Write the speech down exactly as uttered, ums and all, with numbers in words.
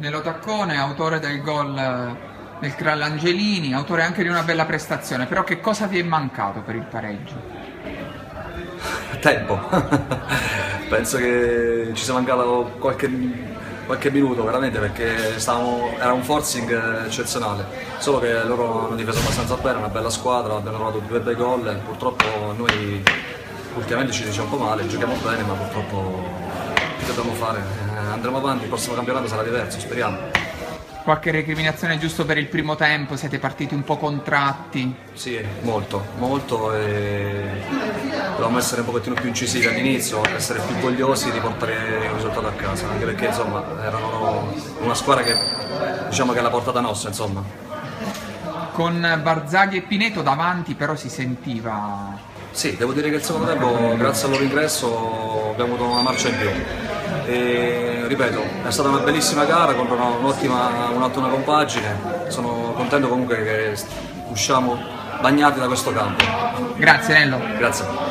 Nello Taccone, autore del gol del Crall'Angelini, autore anche di una bella prestazione, però che cosa vi è mancato per il pareggio? Tempo. Penso che ci sia mancato qualche, qualche minuto veramente, perché stavamo, era un forcing eccezionale, solo che loro hanno difeso abbastanza bene, una bella squadra, abbiamo trovato due bei gol, purtroppo noi ultimamente ci diciamo un po' male, giochiamo bene ma purtroppo che dobbiamo fare? Eh, andremo avanti, il prossimo campionato sarà diverso, speriamo. Qualche recriminazione giusto per il primo tempo? Siete partiti un po' contratti? Sì, molto, molto e dovevamo essere un pochettino più incisivi all'inizio, essere più vogliosi di portare il risultato a casa, anche perché insomma erano una squadra che diciamo che è alla portata nostra, insomma. Con Barzagli e Pineto davanti però si sentiva... Sì, devo dire che il secondo tempo, grazie al loro ingresso, abbiamo avuto una marcia in più. E, ripeto, è stata una bellissima gara con un'ottima un'ottima compagine. Sono contento comunque che usciamo bagnati da questo campo. Grazie Nello. Grazie.